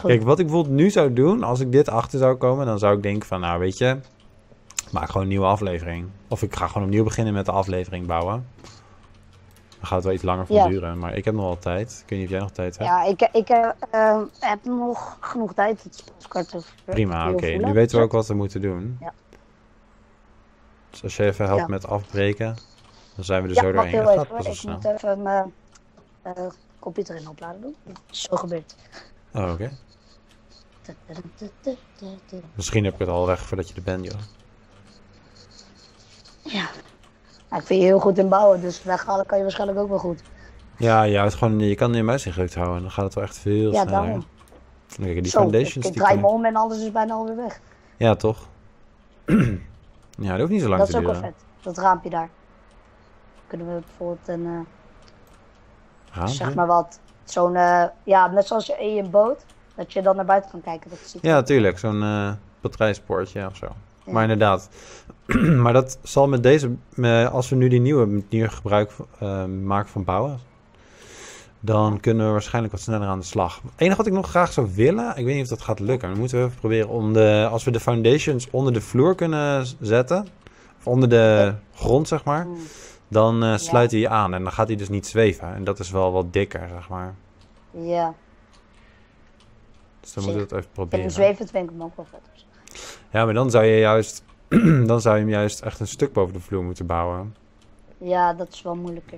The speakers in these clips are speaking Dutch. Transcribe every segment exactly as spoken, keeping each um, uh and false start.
Kijk, wat ik bijvoorbeeld nu zou doen, als ik dit achter zou komen, dan zou ik denken van, nou weet je, maak gewoon een nieuwe aflevering. Of ik ga gewoon opnieuw beginnen met de aflevering bouwen. Dan gaat het wel iets langer van Ja. duren, maar ik heb nog wel tijd. Ik weet niet of jij nog tijd hebt. Ja, ik, ik uh, uh, heb nog genoeg tijd. Het is kwart over. Prima, oké. Okay. Nu weten we ook wat we moeten doen. Ja. Dus als je even helpt Ja. met afbreken, dan zijn we er Ja, zo wacht doorheen. heel Dat even. gaat hoor. best Ik wel moet snel. even mijn uh, computer in opladen doen. Dat is zo gebeurd. Oh, oké. Misschien heb ik het al weg voordat je er bent, joh. Ja. Nou, ik vind je heel goed in bouwen, dus weghalen kan je waarschijnlijk ook wel goed. Ja, ja, het gewoon, je kan je muis ingedrukt houden. Dan gaat het wel echt veel Ja, sneller. daarom. Kijk, die Zo, foundations, ik, ik die draai me kan... om en alles is bijna alweer weg. Ja, toch? Ja, dat hoeft niet zo lang Dat te is ook wel duren. vet. Dat raampje daar. Kunnen we bijvoorbeeld een, uh, Raampje? zeg maar wat, zo'n, uh, ja, net zoals je in je boot, dat je dan naar buiten kan kijken. Dat ziet Ja, tuurlijk. Zo'n uh, batterijspoortje of zo. Ja. Maar inderdaad. Maar dat zal met deze, uh, als we nu die nieuwe manier gebruik uh, maken van bouwen, dan kunnen we waarschijnlijk wat sneller aan de slag. Het enige wat ik nog graag zou willen, ik weet niet of dat gaat lukken, maar moeten we even proberen om de, als we de foundations onder de vloer kunnen zetten, of onder de grond zeg maar, Hmm. dan uh, sluit hij aan en dan gaat hij dus niet zweven. En dat is wel wat dikker, zeg maar. Ja. Dus dan moeten we het even En proberen. een zweven vind ik hem ook wel vet. Ja, maar dan zou je juist, dan zou je hem juist echt een stuk boven de vloer moeten bouwen. Ja, dat is wel moeilijker.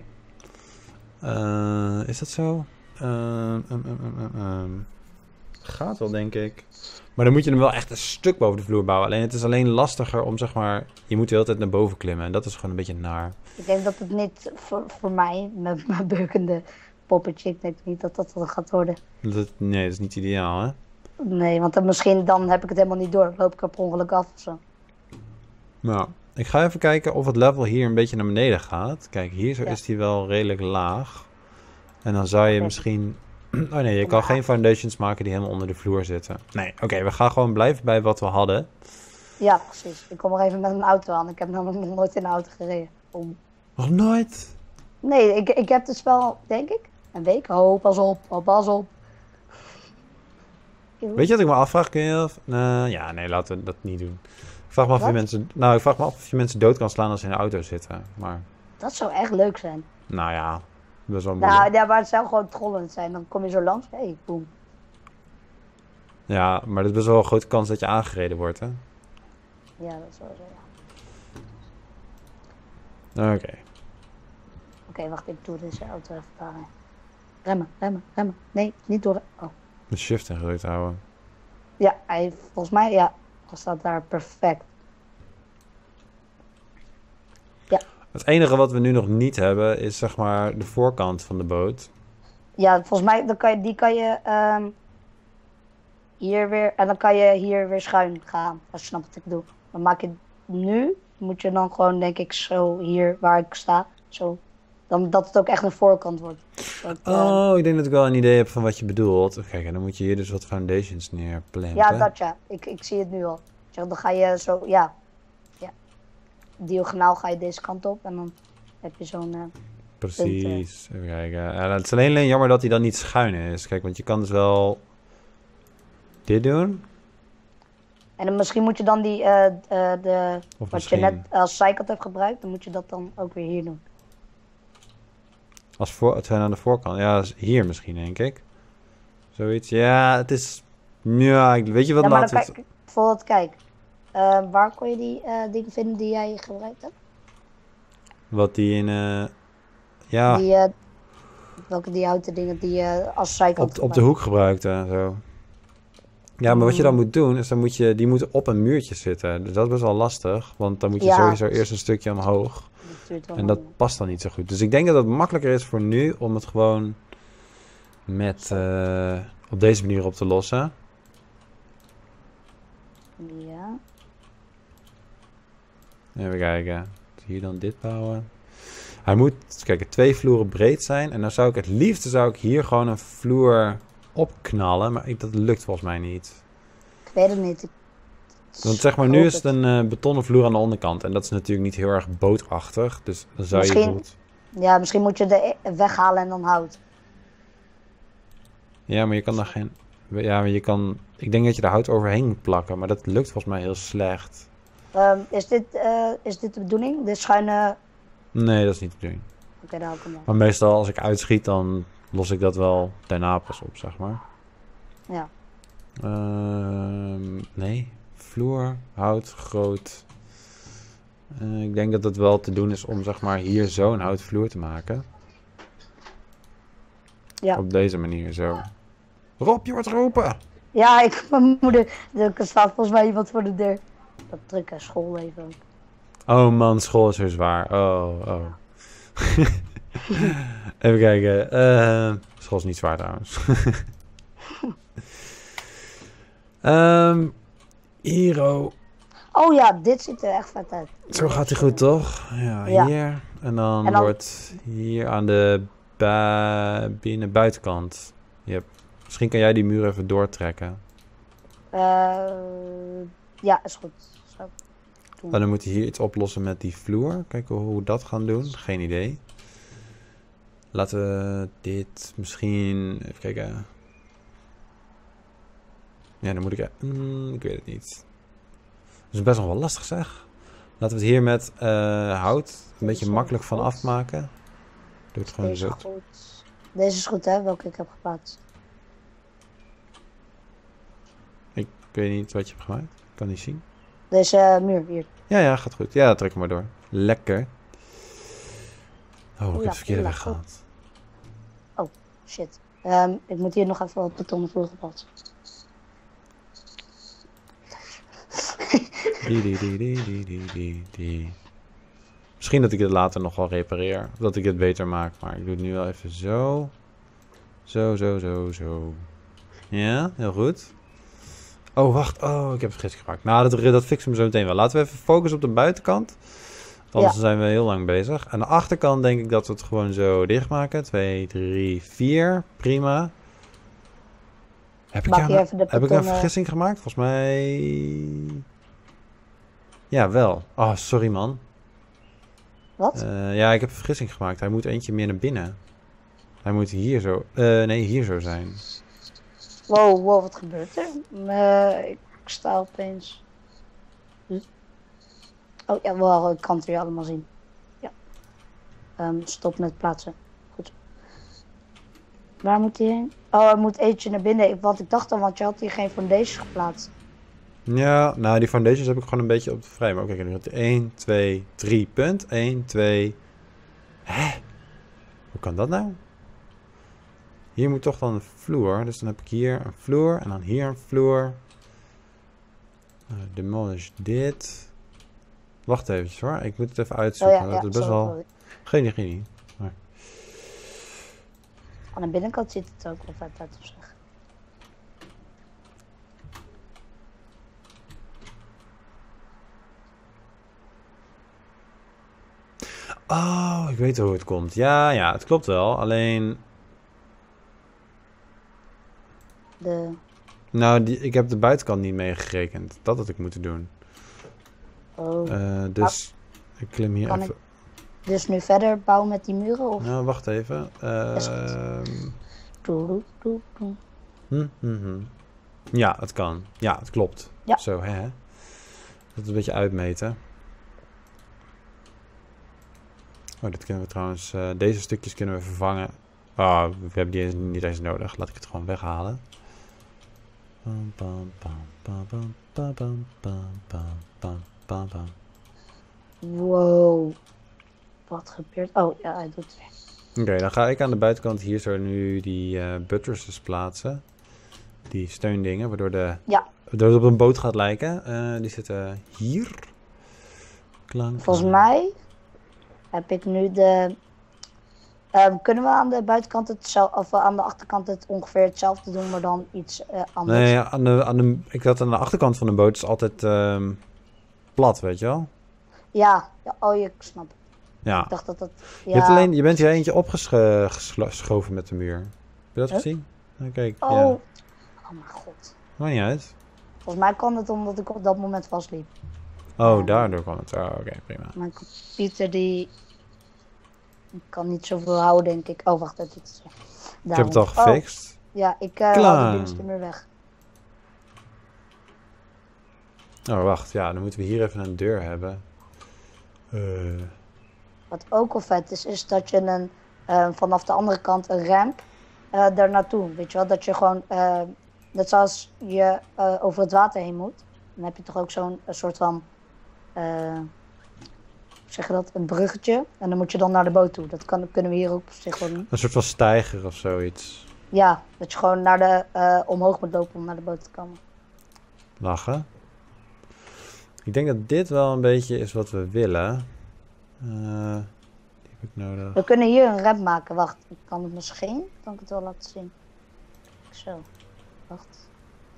Uh, is dat zo? Uh, um, um, um, um, um. Gaat wel, denk ik. Maar dan moet je hem wel echt een stuk boven de vloer bouwen. Alleen het is alleen lastiger om, zeg maar, je moet de hele tijd naar boven klimmen. En dat is gewoon een beetje naar. Ik denk dat het niet voor, voor mij, met mijn beukende poppetje, ik denk niet dat dat wat gaat worden. Dat, nee, dat is niet ideaal, hè? Nee, want dan misschien dan heb ik het helemaal niet door. Loop ik er per ongeluk af of zo. Nou, ik ga even kijken of het level hier een beetje naar beneden gaat. Kijk, hier zo Ja. is die wel redelijk laag. En dan zou je Oké. misschien... Oh nee, je kan geen foundations maken die helemaal onder de vloer zitten. Nee, oké, okay, we gaan gewoon blijven bij wat we hadden. Ja, precies. Ik kom er even met een auto aan. Ik heb namelijk nog nooit in een auto gereden. Om... Nog nooit? Nee, ik, ik heb het spel, denk ik, een week. Oh, pas op, oh, pas op. Weet je wat ik me afvraag? Kun je... Uh, ja, nee, laten we dat niet doen. Ik vraag me af of Wat? je mensen... Nou, ik vraag me af of je mensen dood kan slaan als ze in de auto zitten. Maar, Dat zou echt leuk zijn. nou ja, best wel moeilijk. Nou, ja, maar het zou gewoon trollend zijn. Dan kom je zo langs. Hé, hey, boem. Ja, maar er is best wel een grote kans dat je aangereden wordt, hè? Ja, dat is wel zo, Oké. ja. Oké, okay, wacht. Ik doe deze auto even daarin. Remmen, remmen, remmen. Nee, niet door. Oh. Met shift ingedrukt houden. Ja, hij, volgens mij, ja. Hij staat daar perfect. Ja. Het enige wat we nu nog niet hebben is, zeg maar, de voorkant van de boot. Ja, volgens mij dan kan je, die kan je um, hier weer, en dan kan je hier weer schuin gaan, als je snapt wat ik bedoel. Dan maak je nu, moet je dan gewoon denk ik zo hier waar ik sta, zo, dan dat het ook echt een voorkant wordt. Dat, uh, Oh, ik denk dat ik wel een idee heb van wat je bedoelt. Kijk, en dan moet je hier dus wat foundations neerplanten. ja, dat ja, ik, ik zie het nu al. Zeg, dan ga je zo, ja, ja, diagonaal ga je deze kant op en dan heb je zo'n... Uh, Precies, even kijken. Ja, het is alleen, alleen jammer dat hij dan niet schuin is. Kijk, want je kan dus wel dit doen. En dan misschien moet je dan die, uh, uh, de, Of wat misschien... je net als zijkant hebt gebruikt, dan moet je dat dan ook weer hier doen. Als voor, het zijn aan de voorkant. Ja, dat is hier misschien, denk ik. Zoiets. Ja, het is... Ja, ik- weet je wat, Ja, maar laat dan het... kijk, bijvoorbeeld kijk, uh, waar kon je die uh, dingen vinden die jij gebruikt hebt? Wat die in... Uh, ja, Die, uh, welke die houten dingen die je uh, als zijkant op, op de hoek gebruikte en zo. Ja, maar wat je dan moet doen, is dan moet je... Die moeten op een muurtje zitten. Dus dat is best wel lastig. Want dan moet je Ja. sowieso eerst een stukje omhoog. Dat En dat past dan niet zo goed. Dus ik denk dat het makkelijker is voor nu om het gewoon met uh, op deze manier op te lossen. Ja. Even kijken. Hier dan dit bouwen. Hij moet, kijk, twee vloeren breed zijn. En dan zou ik het liefste zou ik hier gewoon een vloer opknallen. Maar ik, dat lukt volgens mij niet. Ik weet het niet. Ik, Want zeg maar, ik nu hoop is het een uh, betonnen vloer aan de onderkant. En dat is natuurlijk niet heel erg bootachtig. Dus dan zou Misschien- je bijvoorbeeld... Ja, misschien moet je de weghalen en dan hout. Ja, maar je kan daar geen... Ja, maar je kan... Ik denk dat je er hout overheen moet plakken, maar dat lukt volgens mij heel slecht. Um, is, dit, uh, is dit de bedoeling? De schuine... Nee, dat is niet de bedoeling. Oké, okay, daar hou ik hem dan. Maar meestal als ik uitschiet, dan los ik dat wel daarna pas op, zeg maar. Ja. Uh, nee, vloer, hout, groot. Uh, ik denk dat het wel te doen is om zeg maar hier zo een houtvloer te maken. Ja. Op deze manier zo. Rob, je wordt geroepen! Ja, ik, mijn moeder, er staat volgens mij iemand voor de deur. Dat drukke school even. Oh man, school is zo zwaar. Oh, oh. Even kijken. Uh, school is niet zwaar trouwens. um, Hero. Oh ja, dit ziet er echt vet uit. Zo gaat hij goed, toch? Ja, ja. hier. En dan, en dan wordt hier aan de bu binnen buitenkant. Yep. Misschien kan jij die muur even doortrekken. Uh, ja, is goed. Zo. En dan moet je hier iets oplossen met die vloer. Kijken hoe we dat gaan doen. Geen idee. Laten we dit misschien... Even kijken. Ja, dan moet ik... Mm, ik weet het niet. Dat is best nog wel lastig, zeg. Laten we het hier met uh, hout een beetje makkelijk van afmaken. Doe het gewoon Deze zo. Goed. Deze is goed, hè? Welke ik heb geplaatst. Ik weet niet wat je hebt gemaakt. Ik kan niet zien. Deze uh, muur hier. Ja, ja, gaat goed. Ja, trek hem maar door. Lekker. Oh, ik heb Oela, het verkeerde oela, weg gehad. Oh, shit. Um, ik moet hier nog even op de betonnen plaatsen. Die, die, die, die, die, die, die, die. Misschien dat ik het later nog wel repareer. Of dat ik het beter maak. Maar ik doe het nu wel even zo. Zo, zo, zo, zo. Ja, heel goed. Oh, wacht. Oh, ik heb vergissing gemaakt. Nou, dat, dat fixen we zo meteen wel. Laten we even focussen op de buitenkant. Anders ja. zijn we heel lang bezig. Aan de achterkant denk ik dat we het gewoon zo dichtmaken. twee, drie, vier. Prima. Heb ik, ja, een, heb ik een vergissing gemaakt? Volgens mij... Ja, wel. Oh, sorry man. Wat? Uh, ja, ik heb een vergissing gemaakt. Hij moet eentje meer naar binnen. Hij moet hier zo... Uh, nee, hier zo zijn. Wow, wow, wat gebeurt er? Uh, ik sta opeens... Hm? Oh ja, wel, ik kan het weer allemaal zien. Ja. Um, stop met plaatsen. Goed. Waar moet hij heen? Oh, er moet eentje naar binnen. Want ik dacht dan, want je had hier geen foundations geplaatst. Ja, nou die foundations heb ik gewoon een beetje op de frame. Oké, nu gaat één, twee, drie, punt. één, twee... Hè? Hoe kan dat nou? Hier moet toch dan een vloer. Dus dan heb ik hier een vloer en dan hier een vloer. Uh, demolish dit. Wacht even hoor, ik moet het even uitzoeken. Oh ja, ja, dat is best wel... wel... Geen idee, geen idee. Maar... Aan de binnenkant ziet het ook wel vet uit op zich. Oh, ik weet hoe het komt. Ja, ja, het klopt wel. Alleen... De... Nou, die, ik heb de buitenkant niet meegerekend. Dat had ik moeten doen. Oh. Uh, dus ah, ik klim hier kan even... Ik dus nu verder bouwen met die muren? Of? Nou, wacht even. Uh, doe, doe, doe. Hm, hm, hm. Ja, het kan. Ja, het klopt. Ja. Zo, hè. Dat is een beetje uitmeten. Oh, dit kunnen we trouwens... Uh, deze stukjes kunnen we vervangen. Oh, we hebben die eens, niet eens nodig. Laat ik het gewoon weghalen. Bam, bam, bam, bam, bam, bam, bam, bam, bam, bam, bam. Wow. Wat gebeurt... Oh, ja, hij doet het weer. Oké, okay, dan ga ik aan de buitenkant hier zo nu die uh, buttresses plaatsen. Die steundingen, waardoor, de, ja. waardoor het op een boot gaat lijken. Uh, die zitten hier. Klank. Volgens mij heb ik nu de... Um, kunnen we aan de buitenkant hetzelfde, of aan de achterkant het ongeveer hetzelfde doen, maar dan iets uh, anders? Nee, aan de, aan de, ik had aan de achterkant van de boot is altijd um, plat, weet je wel? Ja, ja, oh, ik snap het. Ja. Ik dacht dat dat... Ja. Je, hebt alleen, je bent hier eentje opgeschoven met de muur. Heb je dat huh? gezien? Nou, kijk, oh. Ja. Oh mijn god. Maakt niet uit. Volgens mij kwam het omdat ik op dat moment vastliep. Oh, uh, daardoor kwam het. Oh, oké, okay, prima. Mijn computer die... Ik kan niet zoveel houden, denk ik. Oh, wacht, dat is... Ik heb het al gefixt. Ja, ik uh, haal Klaar. de binnenste muur weg. Oh, wacht. Ja, dan moeten we hier even een deur hebben. Uh. Wat ook wel vet is, is dat je een, uh, vanaf de andere kant een ramp uh, daar naartoe. Weet je wel, dat je gewoon, uh, net zoals je uh, over het water heen moet. Dan heb je toch ook zo'n soort van, uh, hoe zeg je dat, een bruggetje. En dan moet je dan naar de boot toe. Dat kan, kunnen we hier ook op zich wel doen. Een soort van steiger of zoiets. Ja, dat je gewoon naar de, uh, omhoog moet lopen om naar de boot te komen. Lachen. Ik denk dat dit wel een beetje is wat we willen. Uh, die heb ik nodig. We kunnen hier een ramp maken. Wacht, ik kan het misschien. Kan ik het wel laten zien? Zo. Wacht.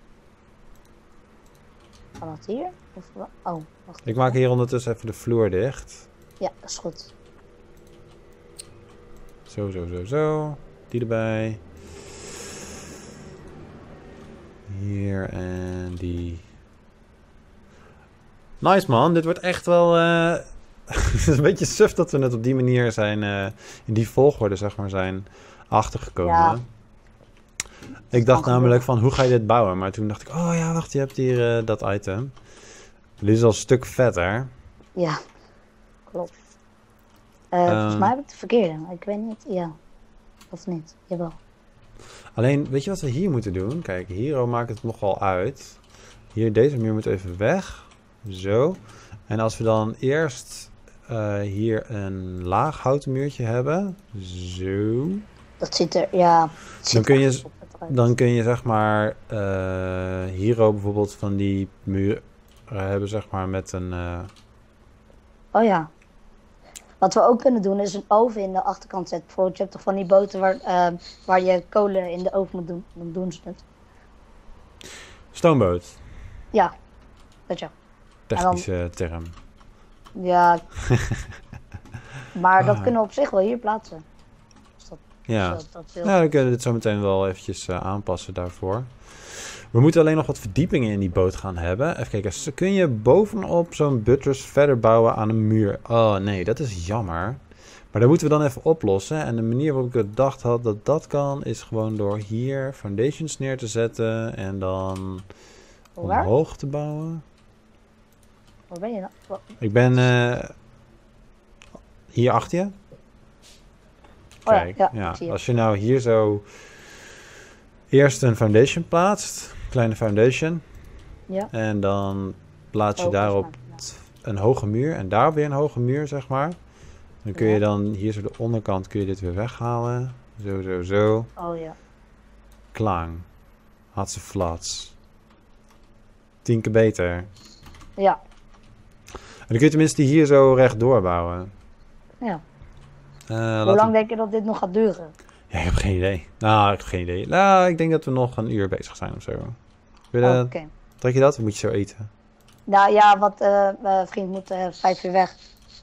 Kan dat hier? Of, oh, wacht. Ik maak hier ondertussen even de vloer dicht. Ja, dat is goed. Zo, zo, zo, zo. Die erbij. Hier en die. Nice man, dit wordt echt wel... Uh... Het is een beetje suf dat we net op die manier zijn... Uh, in die volgorde zeg maar zijn achtergekomen. Ja. Ik dacht namelijk van, hoe ga je dit bouwen? Maar toen dacht ik, oh ja, wacht, je hebt hier uh, dat item. Dit is al een stuk vetter. Ja, klopt. Uh, um, volgens mij heb ik het verkeerde, maar ik weet niet, ja. Of niet, jawel. Alleen, weet je wat we hier moeten doen? Kijk, hier maakt het nogal uit. Hier, deze muur moet even weg. Zo. En als we dan eerst uh, hier een laag houten muurtje hebben. Zo. Dat ziet er, ja. Ziet dan, kun je, dan kun je zeg maar uh, hier ook bijvoorbeeld van die muur uh, hebben zeg maar met een... Uh... Oh ja. Wat we ook kunnen doen is een oven in de achterkant zetten. Bijvoorbeeld je hebt toch van die boten waar, uh, waar je kolen in de oven moet doen. Dan doen ze het. Stoomboot. Ja, dat ja. Technische dan, term. Ja. Maar dat ah. kunnen we op zich wel hier plaatsen. Dus dat, ja. Dat, dat wil... ja, dan kunnen we dit zo meteen wel eventjes uh, aanpassen daarvoor. We moeten alleen nog wat verdiepingen in die boot gaan hebben. Even kijken, kun je bovenop zo'n buttress verder bouwen aan een muur? Oh nee, dat is jammer. Maar dat moeten we dan even oplossen. En de manier waarop ik gedacht had dat dat kan, is gewoon door hier foundations neer te zetten en dan Waar? omhoog te bouwen. Waar ben je nou? Wat? Ik ben uh, hier achter je. Oh, Kijk, ja, ja, ja. Als je nou hier zo eerst een foundation plaatst, kleine foundation. Ja. En dan plaats je oh, daarop ja. een hoge muur en daar weer een hoge muur, zeg maar. Dan kun je ja. dan hier zo de onderkant kun je dit weer weghalen. Zo, zo, zo. Oh ja. Klang. Had ze flats. Tien keer beter. Ja. En dan kun je tenminste hier zo rechtdoor bouwen. Ja. Uh, Hoe lang we... denk je dat dit nog gaat duren? Ja, ik heb geen idee. Nou, ik heb geen idee. Nou, ik denk dat we nog een uur bezig zijn of zo. Wil je, oh, okay. Trek je dat of moet je zo eten? Nou ja, want uh, mijn vriend moet uh, vijf uur weg.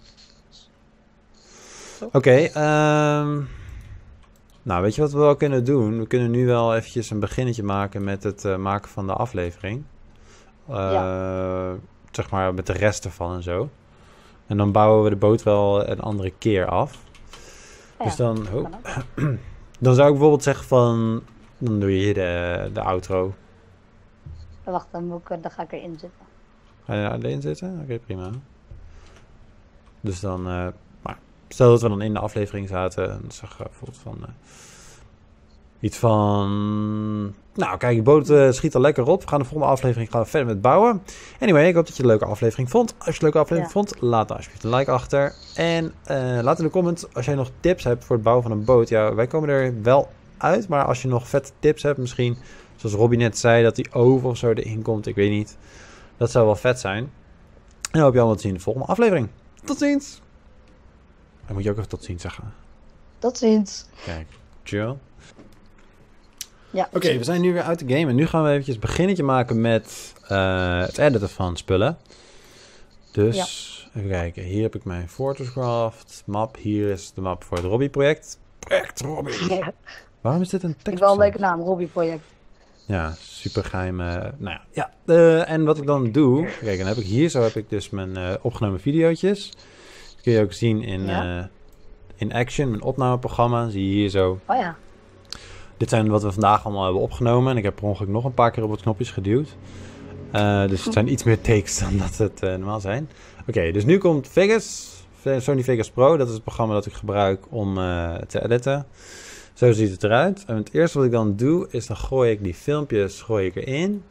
Oké, okay, um, nou weet je wat we wel kunnen doen? We kunnen nu wel eventjes een beginnetje maken met het uh, maken van de aflevering. Uh, ja. Zeg maar met de rest ervan en zo. En dan bouwen we de boot wel een andere keer af. Ja, dus dan, oh, dan zou ik bijvoorbeeld zeggen van, dan doe je hier de, de outro. Wacht, dan, moet ik, dan ga ik erin zitten. Ga je erin zitten? Oké, okay, prima. Dus dan, uh, maar stel dat we dan in de aflevering zaten en zeg uh, bijvoorbeeld van uh, iets van, nou kijk, de boot uh, schiet al lekker op. We gaan de volgende aflevering gaan we verder met bouwen. Anyway, ik hoop dat je een leuke aflevering vond. Als je een leuke aflevering ja. vond, laat dan alsjeblieft een like achter. En uh, laat in de comments als jij nog tips hebt voor het bouwen van een boot. Ja, wij komen er wel uit, maar als je nog vette tips hebt misschien, zoals Robbie net zei, dat die oven of zo erin komt, ik weet niet. Dat zou wel vet zijn. En dan hoop je allemaal te zien in de volgende aflevering. Tot ziens! Dan moet je ook even tot ziens zeggen. Tot ziens. Kijk, chill. Ja. Oké, okay, we zijn nu weer uit de game. En nu gaan we eventjes een beginnetje maken met uh, het editen van spullen. Dus, ja. Even kijken. Hier heb ik mijn Fortresscraft map. Hier is de map voor het Robbie project. Project Robbie. Ja. Waarom is dit een tekst? Ik wel een leuke naam, Robbie project. Ja, super geheim. Uh, nou ja, ja uh, en wat ik dan doe... Kijk, dan heb ik hier zo heb ik dus mijn uh, opgenomen videootjes. Dat kun je ook zien in, ja. uh, in Action, mijn opnameprogramma. Zie je hier zo. Oh ja. Dit Dit zijn wat we vandaag allemaal hebben opgenomen. En ik heb per ongeluk nog een paar keer op wat knopjes geduwd. Uh, dus het zijn iets meer takes dan dat het uh, normaal zijn. Oké, okay, dus nu komt Vegas. Sony Vegas Pro. Dat is het programma dat ik gebruik om uh, te editen. Zo ziet het eruit. En het eerste wat ik dan doe, is dan gooi ik die filmpjes gooi ik erin.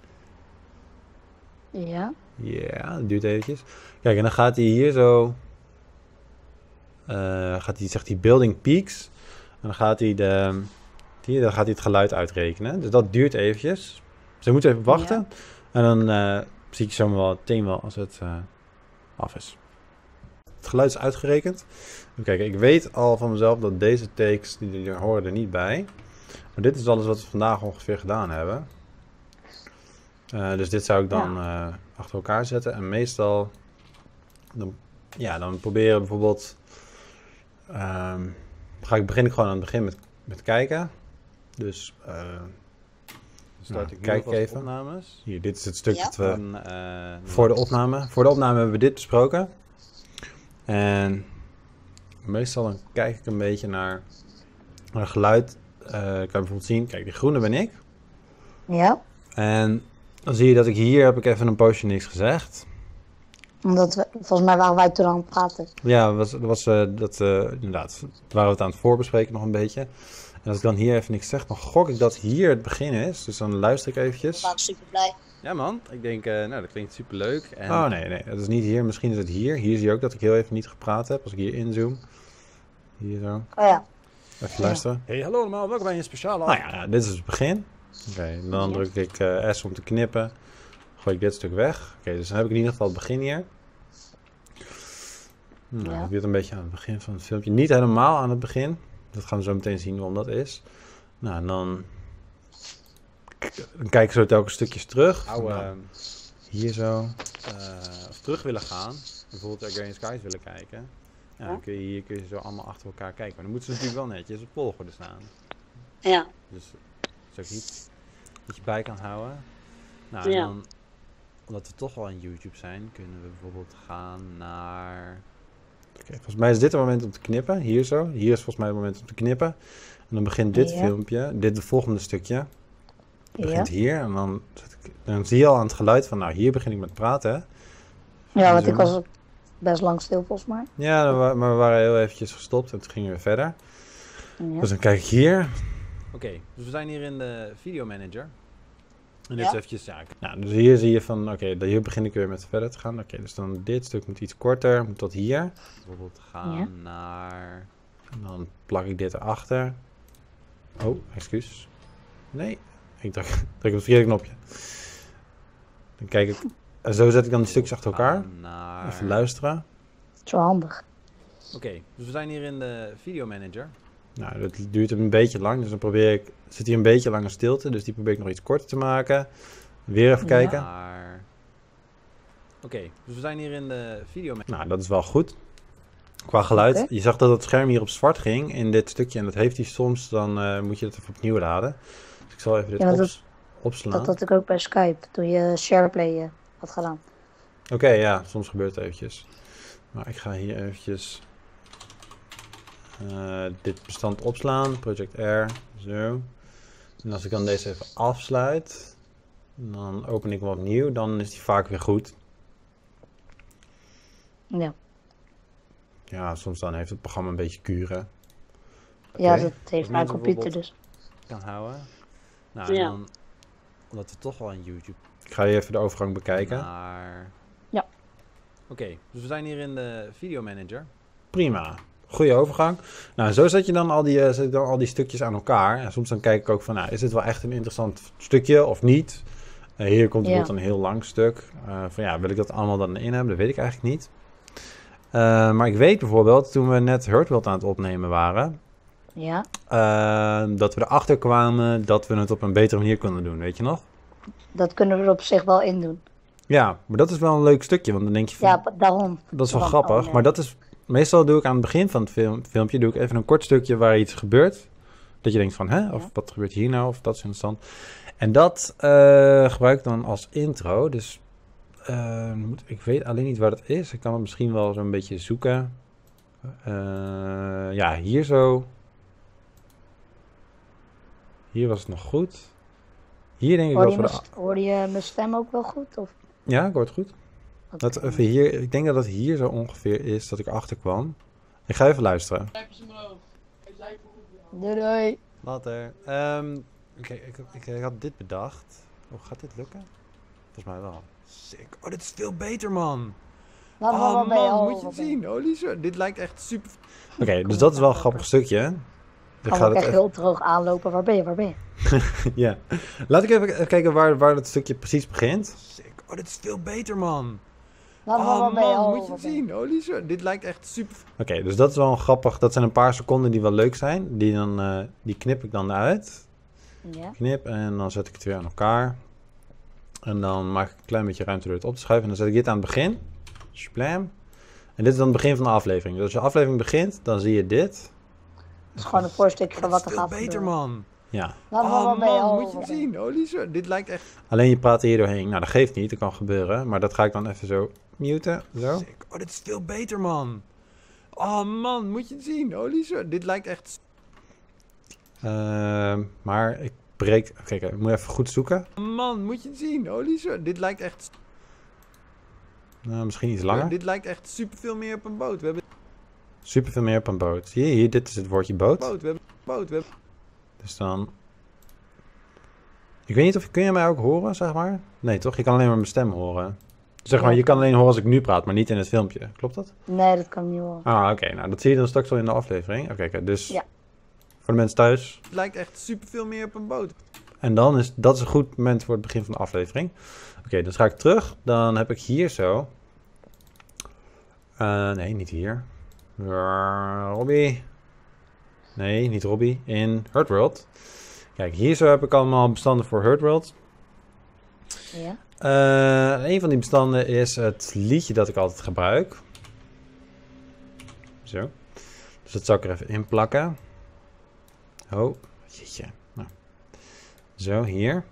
Ja. Ja, dat duurt eventjes. Kijk, en dan gaat hij hier zo... Uh, gaat hij, zegt hij building peaks. En dan gaat hij, de, hier, dan gaat hij het geluid uitrekenen. Dus dat duurt eventjes. Dus je moet even wachten. Ja. En dan uh, zie ik zo wel meteen wel als het uh, af is. Het geluid is uitgerekend. Even kijken, ik weet al van mezelf dat deze takes, die jullie horen er niet bij. Maar dit is alles wat we vandaag ongeveer gedaan hebben. Uh, dus dit zou ik dan ja. uh, achter elkaar zetten. En meestal, dan, ja, dan proberen we bijvoorbeeld... Um, ga ik begin ik gewoon aan het begin met, met kijken. Dus uh, start nou, ik kijk even. Opnames. Hier, dit is het stuk ja. dat we dan, uh, voor de opname. Voor de opname hebben we dit besproken. En meestal dan kijk ik een beetje naar, naar geluid. Uh, kan je bijvoorbeeld zien, kijk, die groene ben ik. Ja. En dan zie je dat ik hier heb ik even een poosje niks gezegd. Omdat we, volgens mij waren wij toen aan het praten. Ja, was, was, uh, dat, uh, inderdaad. Toen waren we het aan het voorbespreken nog een beetje. En als ik dan hier even niks zeg, dan gok ik dat hier het begin is. Dus dan luister ik eventjes. We waren super blij. Ja man, ik denk, uh, nou dat klinkt super leuk. En... Oh nee, nee, dat is niet hier. Misschien is het hier. Hier zie je ook dat ik heel even niet gepraat heb. Als ik hier inzoom. Hier zo. Oh ja. Even ja. luisteren. Hey, hallo allemaal. Welkom bij een speciale... Nou ja, nou, dit is het begin. Oké, okay, dan ja. druk ik uh, S om te knippen. Gooi ik dit stuk weg. Oké, okay, dus dan heb ik in ieder geval het begin hier. Nou, ja. Ik doe het een beetje aan het begin van het filmpje. Niet helemaal aan het begin. Dat gaan we zo meteen zien waarom dat is. Nou, en dan... Dan kijk ik zo telkens stukjes terug. Oude, nou, hier zo. Uh, of terug willen gaan. Bijvoorbeeld Agrarian Skies willen kijken. Ja, dan kun je hier kun je zo allemaal achter elkaar kijken. Maar dan moeten ze natuurlijk wel netjes op volgorde staan. Ja. Dus dat is ook iets dat je bij kan houden. Nou, en ja. dan... Omdat we toch al in YouTube zijn, kunnen we bijvoorbeeld gaan naar... Okay, volgens mij is dit het moment om te knippen. Hier zo. Hier is volgens mij het moment om te knippen. En dan begint dit ja. filmpje. Dit het volgende stukje. Begint ja. hier. En dan, dan zie je al aan het geluid van... Nou, hier begin ik met praten. Ja, want ik was best lang stil volgens mij. Ja, dan, maar we waren heel eventjes gestopt. En toen gingen we verder. Ja. Dus dan kijk ik hier. Oké, okay, dus we zijn hier in de Video Manager. En dit ja. is eventjes, ja. Nou, dus hier zie je van, oké, okay, hier begin ik weer met verder te gaan. Oké, okay, dus dan dit stuk moet iets korter, moet tot hier. Bijvoorbeeld gaan ja. naar, en dan plak ik dit erachter. Oh, excuus. Nee, ik druk, druk op het verkeerde knopje. Dan kijk ik, en zo zet ik dan die stukjes achter elkaar. Naar... Even luisteren. Zo handig. Oké, okay, dus we zijn hier in de Video Manager. Nou, dat duurt een beetje lang, dus dan probeer ik, zit hier een beetje lange stilte, dus die probeer ik nog iets korter te maken. Weer even kijken. Ja. Oké, okay, dus we zijn hier in de video. Nou, dat is wel goed. Qua geluid, okay. Je zag dat het scherm hier op zwart ging in dit stukje en dat heeft hij soms, dan uh, moet je het even opnieuw laden. Dus ik zal even dit ja, ops, dat, opslaan. Dat had ik ook bij Skype, toen je SharePlay uh, had gedaan. Oké, okay, ja, soms gebeurt het eventjes. Maar ik ga hier eventjes... Uh, dit bestand opslaan, Project R, zo. En als ik dan deze even afsluit, dan open ik hem opnieuw, dan is die vaak weer goed. Ja. Ja, soms dan heeft het programma een beetje kuren. Okay. Ja, dat heeft mijn computer dus. Kan houden. Nou, ja. Dan, omdat we toch wel in YouTube. Ik ga je even de overgang bekijken. Maar... Ja. Oké, okay, dus we zijn hier in de Video Manager. Prima. Goeie overgang. Nou, zo zet je dan al die, uh, zet je dan al die stukjes aan elkaar. En soms dan kijk ik ook van, nou, is dit wel echt een interessant stukje of niet? Uh, hier komt bijvoorbeeld ja. een heel lang stuk. Uh, van ja, wil ik dat allemaal dan in hebben? Dat weet ik eigenlijk niet. Uh, maar ik weet bijvoorbeeld, toen we net Hurtworld aan het opnemen waren... Ja. Uh, dat we erachter kwamen dat we het op een betere manier konden doen, weet je nog? Dat kunnen we er op zich wel in doen. Ja, maar dat is wel een leuk stukje, want dan denk je van... Ja, daarom. Dat is wel daarom. grappig, oh, nee. maar dat is... Meestal doe ik aan het begin van het film, filmpje doe ik even een kort stukje waar iets gebeurt. Dat je denkt van, hè, of ja. wat gebeurt hier nou, of dat is interessant. En dat uh, gebruik ik dan als intro. Dus uh, moet, ik weet alleen niet waar dat is. Ik kan het misschien wel zo'n beetje zoeken. Uh, ja, hier zo. Hier was het nog goed. Hier denk ik Hoorde dat je, we... mijn, De... st- hoorde je mijn stem ook wel goed? Of? Ja, ik hoor het goed. Oké. Dat even hier, ik denk dat het hier zo ongeveer is dat ik achter kwam. Ik ga even luisteren. Doei doei. Later. Ehm Oké, ik, ik, ik had dit bedacht. Oh, gaat dit lukken? Volgens mij wel. Sick. Oh, dit is veel beter, man. Wat, wat, Oh wat ben je? man, Oh, moet je wat het ben je? zien. Holy shit, dit lijkt echt super... Oké, dus dat is wel een grappig stukje. Ik Kan ga ook het echt even... heel droog aanlopen. Waar ben je? Waar ben je? Ja. Laat ik even kijken waar, waar het stukje precies begint. Sick. Oh, dit is veel beter, man. Wat, wat, Oh wat ben je? man, Oh, moet je wat het ben je? zien. Holy shit, dit lijkt echt super... Oké, dus dat is wel een grappig... Dat zijn een paar seconden die wel leuk zijn. Die, dan, eh, die knip ik dan uit. Ja. Knip en dan zet ik het weer aan elkaar. En dan maak ik een klein beetje ruimte door het op te schuiven. En dan zet ik dit aan het begin. Splam. En dit is dan het begin van de aflevering. Dus als je aflevering begint, dan zie je dit. Het is gewoon een voorstukje van wat er gaat beter, gebeuren. man. Ja. Wat, wat, wat ben je? Oh, moet je wat het ben je? zien. Holy shit, dit lijkt echt... Alleen je praat er hier doorheen. Nou, dat geeft niet. Dat kan gebeuren. Maar dat ga ik dan even zo muten. Zo. Oh, dit is veel beter, man. Oh man, moet je het zien. Holy shit, dit lijkt echt... Ehm, maar ik breek... Kijk, ik moet even goed zoeken. Man, moet je het zien. Holy shit, dit lijkt echt... Nou, misschien iets langer. Dit lijkt echt super veel meer op een boot. We hebben... Super veel meer op een boot. Zie je hier, dit is het woordje boot. Boot, we hebben... Boot, we hebben... Dus dan... Ik weet niet of... Kun je mij ook horen, zeg maar? Nee, toch? Je kan alleen maar mijn stem horen. Zeg maar, Ja. je kan alleen horen als ik nu praat, maar niet in het filmpje. Klopt dat? Nee, dat kan ik niet horen. Ah, oké. Nou, dat zie je dan straks wel in de aflevering. Oké, kijk, dus... Ja. Voor de mensen thuis... Het lijkt echt super veel meer op een boot. En dan is... Dat is een goed moment voor het begin van de aflevering. Oké, dan ga ik terug. Dan heb ik hier zo... Eh, nee, niet hier. Uh, Robbie. Nee, niet Robbie. In Hurt World. Kijk, hier zo heb ik allemaal bestanden voor Hurt World. Ja. Uh, een van die bestanden is het liedje dat ik altijd gebruik. Zo. Dus dat zal ik er even in plakken. Oh, jeetje. Nou. Zo, hier.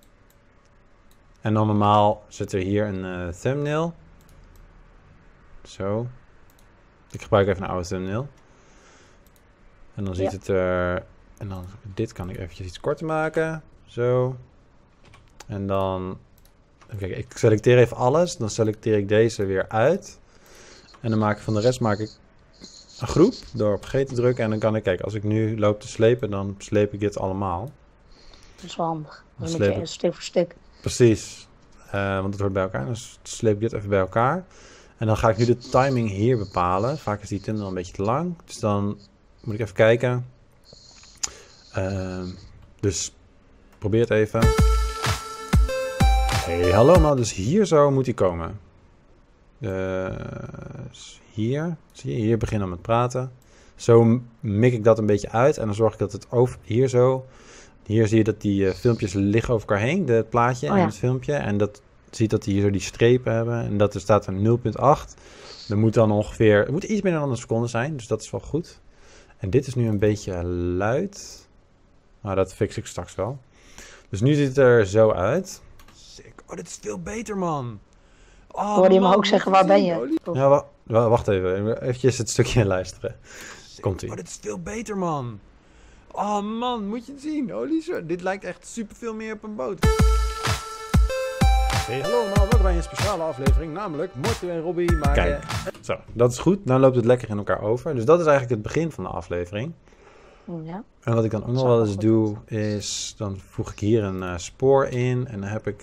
En dan normaal zit er hier een uh, thumbnail. Zo. Ik gebruik even een oude thumbnail. En dan ziet Ja. het er... En dan dit kan ik eventjes iets korter maken. Zo. En dan... Kijk, ik selecteer even alles. Dan selecteer ik deze weer uit. En dan maak ik van de rest maak ik een groep. Door op G te drukken. En dan kan ik, kijk, als ik nu loop te slepen, dan sleep ik dit allemaal. Dat is wel handig. Dan moet slepen. je stuk voor stuk. Precies. Uh, want het hoort bij elkaar. Dus sleep ik dit even bij elkaar. En dan ga ik nu de timing hier bepalen. Vaak is die thumbnail een beetje te lang. Dus dan moet ik even kijken. Uh, dus probeer het even. Hey, hallo maar. Dus hier zo moet hij komen. Dus hier. Zie je, hier beginnen we met praten. Zo mik ik dat een beetje uit. En dan zorg ik dat het over... Hier zo. Hier zie je dat die uh, filmpjes liggen over elkaar heen. Het plaatje oh, en ja. het filmpje. En dat ziet dat die hier zo die strepen hebben. En dat er staat er nul komma acht. Dat moet dan ongeveer... Het moet iets minder dan een seconde zijn. Dus dat is wel goed. En dit is nu een beetje luid. Maar dat fix ik straks wel. Dus nu ziet het er zo uit. Sick. Oh, dit is veel beter, man. Oh, Hoorde je me man, ook zeggen, waar ben je? Ja, wa wa wacht even. Even het stukje luisteren. Komt-ie. Oh, dit is veel beter, man. Oh man, moet je het zien. Holy shit, dit lijkt echt super veel meer op een boot. Hey, hallo allemaal, welkom bij een speciale aflevering, namelijk Morty en Robbie maken... Kijk, zo, dat is goed. Nou loopt het lekker in elkaar over. Dus dat is eigenlijk het begin van de aflevering. Ja. En wat ik dan ook nog wel eens doe, is dan voeg ik hier een uh, spoor in. En dan heb ik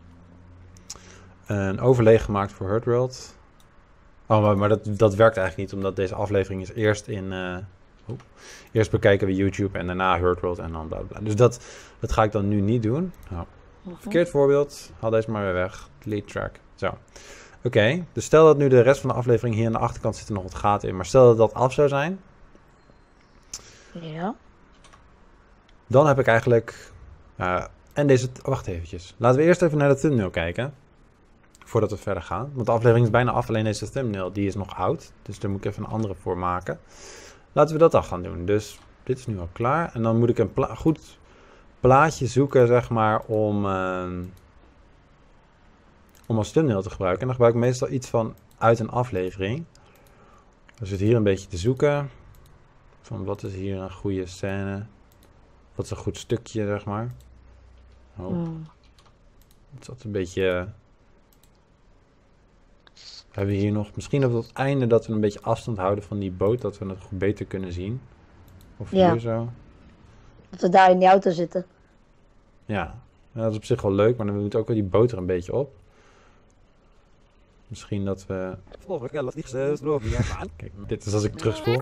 een overlay gemaakt voor Hurt World. Oh, maar, maar dat, dat werkt eigenlijk niet, omdat deze aflevering is eerst in... Uh, oh, eerst bekijken we YouTube en daarna Hurt World en dan bla bla. Dus dat, dat ga ik dan nu niet doen. Nou, verkeerd voorbeeld. Haal deze maar weer weg. Delete track. Zo. Oké, okay. Dus stel dat nu de rest van de aflevering hier aan de achterkant zitten nog wat gaten in. Maar stel dat dat af zou zijn. Ja. Dan heb ik eigenlijk... Uh, en deze... Wacht eventjes. Laten we eerst even naar de thumbnail kijken. Voordat we verder gaan. Want de aflevering is bijna af. Alleen deze thumbnail die is nog oud. Dus daar moet ik even een andere voor maken. Laten we dat dan gaan doen. Dus dit is nu al klaar. En dan moet ik een pla goed plaatje zoeken, zeg maar, om, uh, om als thumbnail te gebruiken. En dan gebruik ik meestal iets van uit een aflevering. Dus zit hier een beetje te zoeken. Van wat is hier een goede scène. Dat is een goed stukje, zeg maar. Oh, Hmm. het zat een beetje... We hebben hier nog... Misschien op het einde dat we een beetje afstand houden van die boot. Dat we het goed beter kunnen zien. Of Ja. hier zo. Dat we daar in die auto zitten. Ja. Ja, dat is op zich wel leuk. Maar dan moet ook wel die boot er een beetje op. Misschien dat we... Kijk, dit is als ik terugspoel.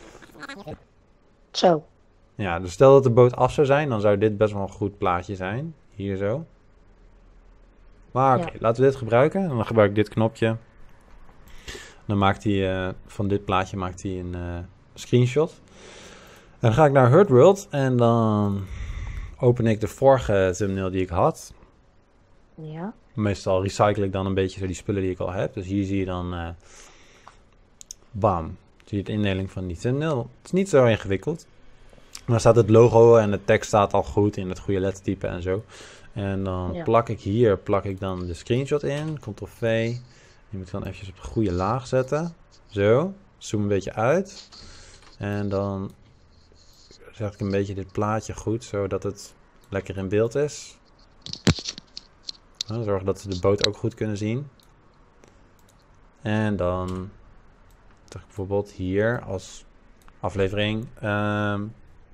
Zo. Ja, dus stel dat de boot af zou zijn, dan zou dit best wel een goed plaatje zijn. Hier zo. Maar oké, Ja. laten we dit gebruiken. En dan gebruik ik dit knopje. Dan maakt hij eh, van dit plaatje maakt hij een eh, screenshot. En dan ga ik naar Hurt World en dan open ik de vorige thumbnail die ik had. Ja. Meestal recycle ik dan een beetje zo die spullen die ik al heb. Dus hier zie je dan... eh bam. Zie je de indeling van die thumbnail. Het is niet zo ingewikkeld. Maar staat het logo en de tekst staat al goed in het goede lettertype en zo. En dan Ja. plak ik hier plak ik dan de screenshot in. Ctrl V. Je moet dan eventjes op de goede laag zetten. Zo. Zoom een beetje uit. En dan zet ik een beetje dit plaatje goed, zodat het lekker in beeld is. Nou, zorg dat ze de boot ook goed kunnen zien. En dan zeg ik bijvoorbeeld hier als aflevering ehm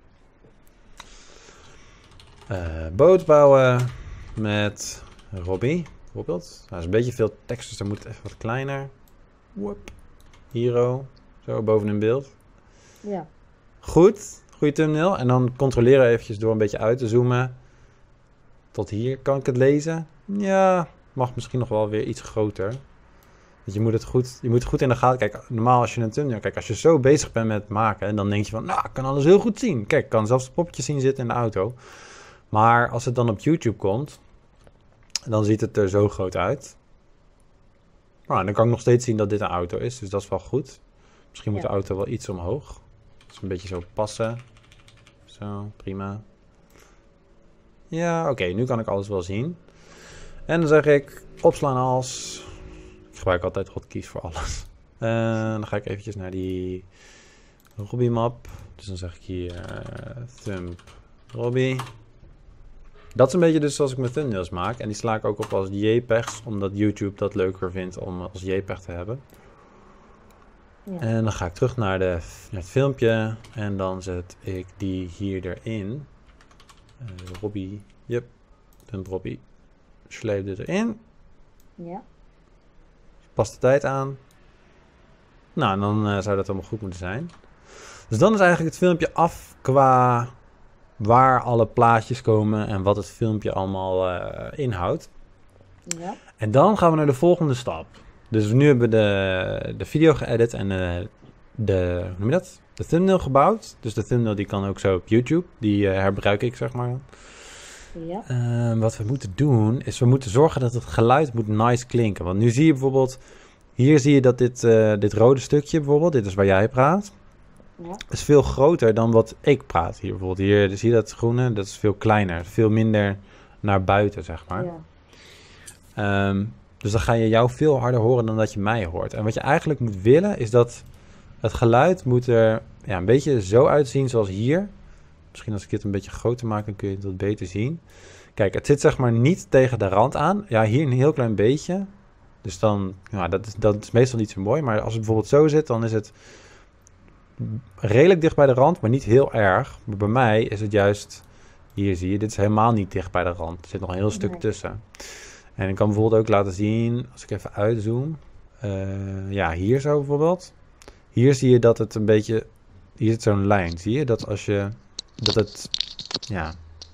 eh, boot bouwen met Robbie. Bijvoorbeeld. Nou, dat is een beetje veel tekst, dus dan moet het even wat kleiner. Woep. Hero. Zo, boven in beeld. Ja. Goed. Goede thumbnail. En dan controleren we eventjes door een beetje uit te zoomen. Tot hier. Kan ik het lezen? Ja. Mag misschien nog wel weer iets groter. Want je moet het goed, je moet het goed in de gaten. Kijk, normaal als je een thumbnail... Kijk, als je zo bezig bent met maken... Dan denk je van, nou, ik kan alles heel goed zien. Kijk, ik kan zelfs de poppetjes zien zitten in de auto. Maar als het dan op YouTube komt... Dan ziet het er zo groot uit. Maar dan kan ik nog steeds zien dat dit een auto is. Dus dat is wel goed. Misschien moet Ja. de auto wel iets omhoog. Dus een beetje zo passen. Zo, prima. Ja, oké, nu kan ik alles wel zien. En dan zeg ik opslaan als... Ik gebruik altijd hotkeys voor alles. En dan ga ik eventjes naar die Robbie map. Dus dan zeg ik hier uh, thumb Robbie. Dat is een beetje dus zoals ik mijn thumbnails maak. En die sla ik ook op als JPEGs, omdat YouTube dat leuker vindt om als JPEG te hebben. Ja. En dan ga ik terug naar, de, naar het filmpje. En dan zet ik die hier erin. Uh, Robbie. Yep. Thumb Robbie. Sleep dit erin. Ja. Pas de tijd aan. Nou, en dan uh, zou dat allemaal goed moeten zijn. Dus dan is eigenlijk het filmpje af qua waar alle plaatjes komen en wat het filmpje allemaal uh, inhoudt. Ja. En dan gaan we naar de volgende stap. Dus nu hebben we de, de video geëdit en uh, de, hoe noem je dat? De thumbnail gebouwd. Dus de thumbnail die kan ook zo op YouTube. Die uh, herbruik ik, zeg maar. Ja. Uh, wat we moeten doen, is we moeten zorgen dat het geluid moet nice klinken. Want nu zie je bijvoorbeeld, hier zie je dat dit, uh, dit rode stukje bijvoorbeeld, dit is waar jij praat, Ja. is veel groter dan wat ik praat. Hier bijvoorbeeld, hier zie je dat groene, dat is veel kleiner. Veel minder naar buiten, zeg maar. Ja. Um, dus dan ga je jou veel harder horen dan dat je mij hoort. En wat je eigenlijk moet willen, is dat het geluid moet er ja, een beetje zo uitzien zoals hier. Misschien als ik dit een beetje groter maak, dan kun je het wat beter zien. Kijk, het zit zeg maar niet tegen de rand aan. Ja, hier een heel klein beetje. Dus dan, nou, dat is, dat is meestal niet zo mooi. Maar als het bijvoorbeeld zo zit, dan is het redelijk dicht bij de rand, maar niet heel erg. Maar bij mij is het juist, hier zie je, dit is helemaal niet dicht bij de rand. Er zit nog een heel stuk Nee. tussen. En ik kan bijvoorbeeld ook laten zien, als ik even uitzoom. Uh, ja, hier zo bijvoorbeeld. Hier zie je dat het een beetje, hier zit zo'n lijn. Zie je dat als je, dat het, ja.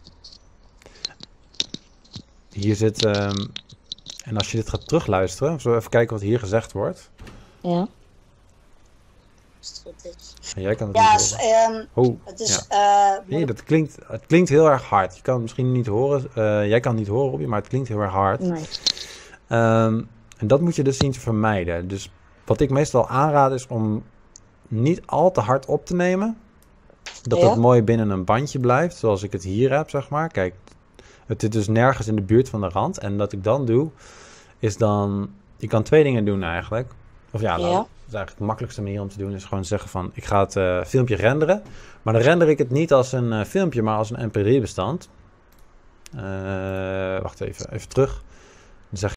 Hier zit, um, en als je dit gaat terugluisteren, zullen we even kijken wat hier gezegd wordt. Ja. Als het goed is. En jij kan het Ja, niet s- horen. ehm, Oh, het is... ja. eh, Nee, dat klinkt, het klinkt heel erg hard. Je kan het misschien niet horen. Uh, jij kan het niet horen, Robbie, maar het klinkt heel erg hard. Nee. Um, en dat moet je dus zien te vermijden. Dus wat ik meestal aanraad is om niet al te hard op te nemen. Dat Ja. het mooi binnen een bandje blijft, zoals ik het hier heb, zeg maar. Kijk, het zit dus nergens in de buurt van de rand. En wat ik dan doe, is dan... Je kan twee dingen doen eigenlijk. Of ja, Ja. laat- is eigenlijk de makkelijkste manier om te doen. Is gewoon zeggen van, ik ga het uh, filmpje renderen. Maar dan render ik het niet als een uh, filmpje, maar als een M P drie bestand. Uh, wacht even, even terug.